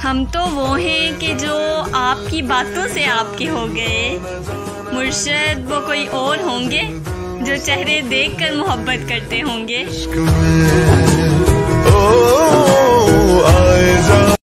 हम तो वो हैं कि जो आपकी बातों से आपके हो गए। मुर्शिद वो कोई और होंगे जो चेहरे देखकर मोहब्बत करते होंगे।